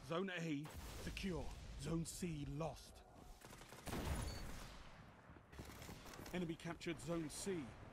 Zone A, secure. Zone C, lost. Enemy captured Zone C.